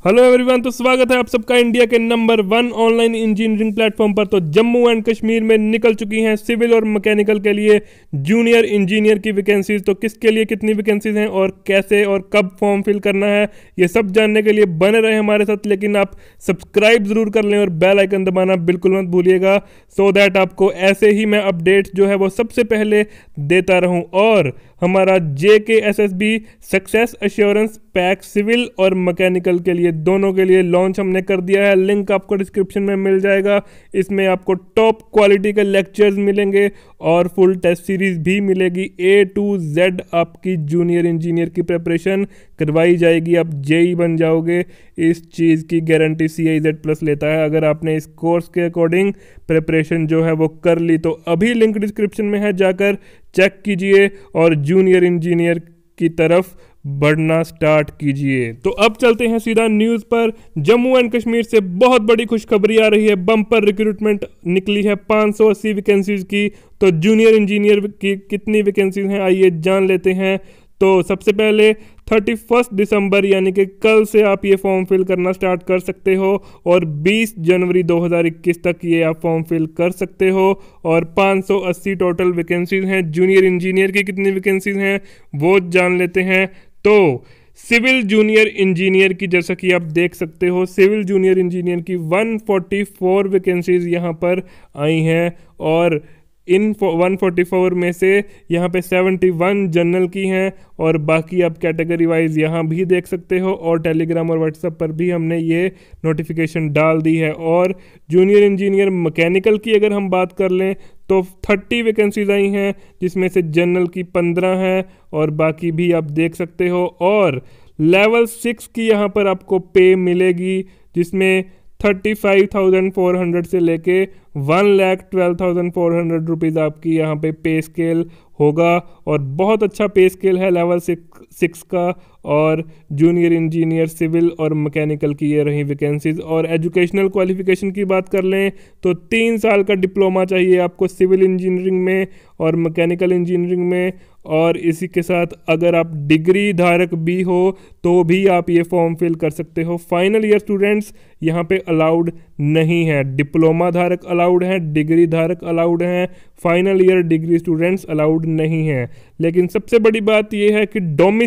Hello everyone, तो स्वागत है आप सबका इंडिया के नंबर 1 ऑनलाइन इंजीनियरिंग प्लेटफॉर्म पर। तो जम्मू एंड कश्मीर में निकल चुकी हैं सिविल और मैकेनिकल के लिए जूनियर इंजीनियर की वैकेंसीज। तो किसके लिए कितनी वैकेंसीज हैं और कैसे और कब फॉर्म फिल करना है, ये सब जानने के लिए बने रहे हमारे साथ। लेकिन आप सब्सक्राइब जरूर कर लें और बेल आइकन दबाना बिल्कुल मत भूलिएगा, सो दैट आपको ऐसे ही मैं अपडेट्स जो है वो सबसे पहले देता रहूं। और हमारा JKSSB success assurance pack civil और मैकेनिकल के लिए दोनों के लिए लॉन्च हमने कर दिया है। लिंक आपको डिस्क्रिप्शन में मिल जाएगा। इसमें आपको टॉप क्वालिटी के लेक्चर्स मिलेंगे और फुल टेस्ट सीरीज भी मिलेगी। A to Z आपकी जूनियर इंजीनियर की प्रिपरेशन करवाई जाएगी। आप JE बन जाओगे, इस चीज़ की गारंटी CIZ प्लस लेता है। अगर आपने इस कोर्स के अकॉर्डिंग प्रिपरेशन जो है वो कर ली तो अभी लिंक डिस्क्रिप्शन में है, जाकर चेक कीजिए और जूनियर इंजीनियर की तरफ बढ़ना स्टार्ट कीजिए। तो अब चलते हैं सीधा न्यूज़ पर। जम्मू एंड कश्मीर से बहुत बड़ी खुशखबरी आ रही है। बम्पर रिक्रूटमेंट निकली है 580 वैकेंसीज की। तो जूनियर इंजीनियर की कितनी वैकेंसीज हैं आइए जान लेते हैं। तो सबसे पहले 31 दिसंबर यानी कि कल से आप ये फॉर्म फिल करना स्टार्ट कर सकते हो और 20 जनवरी 2021 तक ये आप फॉर्म फिल कर सकते हो। और 580 टोटल वैकेंसीज हैं। जूनियर इंजीनियर की कितनी वैकेंसीज हैं वो जान लेते हैं। तो सिविल जूनियर इंजीनियर की, जैसा कि आप देख सकते हो, सिविल जूनियर इंजीनियर की 144 वैकेंसीज यहाँ पर आई हैं और इन 144 में से यहाँ पे 71 जनरल की हैं और बाकी आप कैटेगरी वाइज यहाँ भी देख सकते हो। और टेलीग्राम और व्हाट्सएप पर भी हमने ये नोटिफिकेशन डाल दी है। और जूनियर इंजीनियर मैकेनिकल की अगर हम बात कर लें तो 30 वैकेंसीज आई हैं, जिसमें से जनरल की 15 हैं और बाकी भी आप देख सकते हो। और लेवल 6 की यहाँ पर आपको पे मिलेगी, जिसमें 35,400 से लेके 1,12,400 रुपीज़ आपकी यहाँ पे स्केल होगा। और बहुत अच्छा पे स्केल है लेवल 6 का। और जूनियर इंजीनियर सिविल और मैकेनिकल की ये रही वैकेंसीज। और एजुकेशनल क्वालिफिकेशन की बात कर लें तो 3 साल का डिप्लोमा चाहिए आपको सिविल इंजीनियरिंग में और मैकेनिकल इंजीनियरिंग में। और इसी के साथ अगर आप डिग्री धारक भी हो तो भी आप ये फॉर्म फिल कर सकते हो। फाइनल ईयर स्टूडेंट्स यहाँ पे अलाउड नहीं है। डिप्लोमा धारक अलाउड हैं, डिग्री धारक अलाउड हैं, final year degree students allowed नहीं हैं। लेकिन सबसे बड़ी बात यह है कि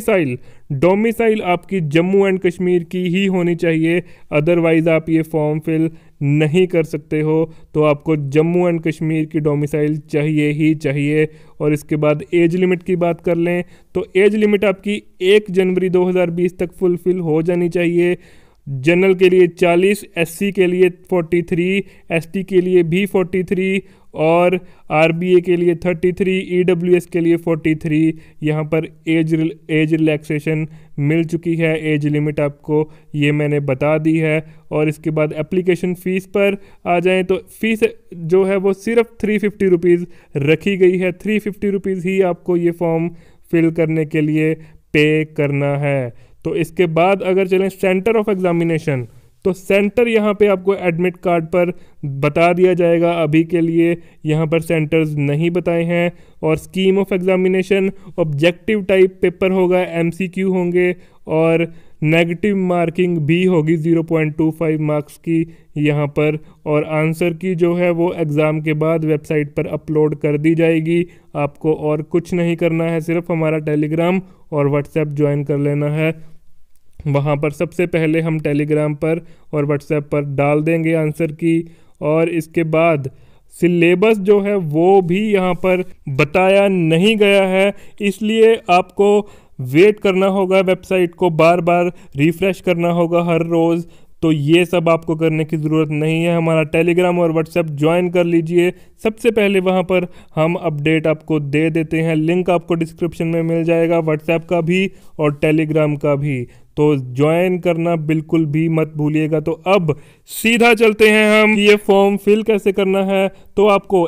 डोमिसाइल आपकी जम्मू एंड कश्मीर की ही होनी चाहिए, अदरवाइज आप ये फॉर्म फिल नहीं कर सकते हो। तो आपको जम्मू एंड कश्मीर की डोमिसाइल चाहिए ही चाहिए। और इसके बाद एज लिमिट की बात कर लें तो एज लिमिट आपकी 1 जनवरी 2020 तक फुलफिल हो जानी चाहिए। जनरल के लिए 40, SC के लिए 43, ST के लिए भी 43 और RBA के लिए 33, EWS के लिए 43। यहाँ पर एज रिलैक्सेशन मिल चुकी है। एज लिमिट आपको ये मैंने बता दी है। और इसके बाद एप्लीकेशन फ़ीस पर आ जाएं तो फ़ीस जो है वो सिर्फ 350 रुपीज़ रखी गई है। 350 रुपीज़ ही आपको ये फॉर्म फिल करने के लिए पे करना है। तो इसके बाद अगर चलें सेंटर ऑफ एग्जामिनेशन, तो सेंटर यहाँ पे आपको एडमिट कार्ड पर बता दिया जाएगा। अभी के लिए यहाँ पर सेंटर्स नहीं बताए हैं। और scheme of examination objective type paper होगा, MCQ होंगे और नेगेटिव मार्किंग भी होगी 0.25 मार्क्स की यहाँ पर। और आंसर की जो है वो एग्ज़ाम के बाद वेबसाइट पर अपलोड कर दी जाएगी। आपको और कुछ नहीं करना है, सिर्फ हमारा टेलीग्राम और व्हाट्सएप ज्वाइन कर लेना है। वहाँ पर सबसे पहले हम टेलीग्राम पर और व्हाट्सएप पर डाल देंगे आंसर की। और इसके बाद सिलेबस जो है वो भी यहाँ पर बताया नहीं गया है, इसलिए आपको वेट करना होगा, वेबसाइट को बार बार रिफ़्रेश करना होगा हर रोज़। तो ये सब आपको करने की ज़रूरत नहीं है। हमारा टेलीग्राम और व्हाट्सएप ज्वाइन कर लीजिए, सबसे पहले वहाँ पर हम अपडेट आपको दे देते हैं। लिंक आपको डिस्क्रिप्शन में मिल जाएगा, व्हाट्सएप का भी और टेलीग्राम का भी। तो ज्वाइन करना बिल्कुल भी मत भूलिएगा। तो अब सीधा चलते हैं हम ये फॉर्म फिल कैसे करना है। तो आपको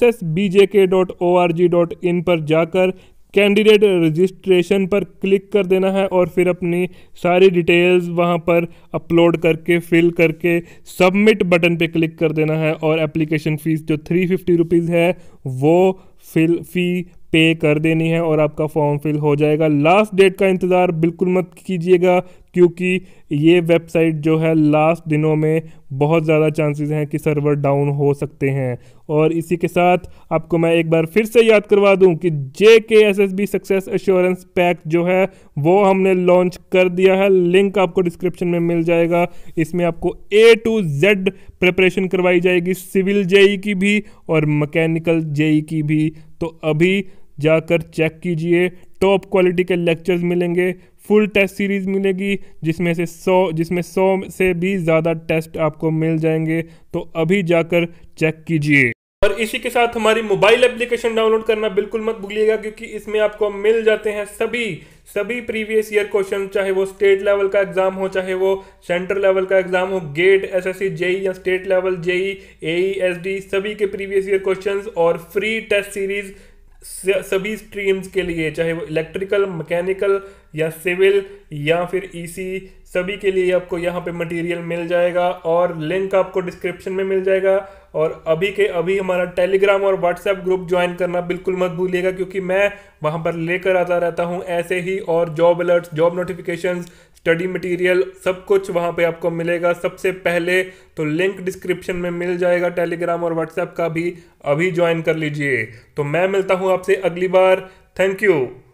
ssbjk.org.in पर जाकर कैंडिडेट रजिस्ट्रेशन पर क्लिक कर देना है और फिर अपनी सारी डिटेल्स वहां पर अपलोड करके फिल करके सबमिट बटन पे क्लिक कर देना है। और एप्लीकेशन फ़ीस जो 350 रुपीज़ है वो फ़ी पे कर देनी है और आपका फॉर्म फिल हो जाएगा। लास्ट डेट का इंतज़ार बिल्कुल मत कीजिएगा, क्योंकि ये वेबसाइट जो है लास्ट दिनों में बहुत ज़्यादा चांसेस हैं कि सर्वर डाउन हो सकते हैं। और इसी के साथ आपको मैं एक बार फिर से याद करवा दूं कि JKSSB सक्सेस एश्योरेंस पैक जो है वो हमने लॉन्च कर दिया है, लिंक आपको डिस्क्रिप्शन में मिल जाएगा। इसमें आपको A to Z प्रिपरेशन करवाई जाएगी, सिविल जेई की भी और मैकेनिकल जेई की भी। तो अभी जाकर चेक कीजिए, टॉप क्वालिटी के लेक्चर्स मिलेंगे, फुल टेस्ट सीरीज मिलेगी जिसमें 100 से भी ज़्यादा टेस्ट आपको मिल जाएंगे। तो अभी जाकर चेक कीजिए। और इसी के साथ हमारी मोबाइल एप्लीकेशन डाउनलोड करना बिल्कुल मत भूलिएगा, क्योंकि इसमें आपको मिल जाते हैं सभी प्रीवियस ईयर क्वेश्चन, चाहे वो स्टेट लेवल का एग्जाम हो, चाहे वो सेंटर लेवल का एग्जाम हो, गेट, एसएससी, जेई या state level JE, AE, SD, सभी के प्रीवियस ईयर क्वेश्चंस और फ्री टेस्ट सीरीज सभी स्ट्रीम्स के लिए, चाहे वो इलेक्ट्रिकल, मैकेनिकल या सिविल या फिर ईसी, सभी के लिए आपको यहाँ पे मटेरियल मिल जाएगा और लिंक आपको डिस्क्रिप्शन में मिल जाएगा। और अभी के अभी हमारा टेलीग्राम और व्हाट्सएप ग्रुप ज्वाइन करना बिल्कुल मत भूलिएगा, क्योंकि मैं वहाँ पर लेकर आता रहता हूँ ऐसे ही और job alerts, job notifications, study material, सब कुछ वहाँ पे आपको मिलेगा सबसे पहले। तो लिंक डिस्क्रिप्शन में मिल जाएगा टेलीग्राम और व्हाट्सएप का भी, अभी ज्वाइन कर लीजिए। तो मैं मिलता हूँ आपसे अगली बार। Thank you.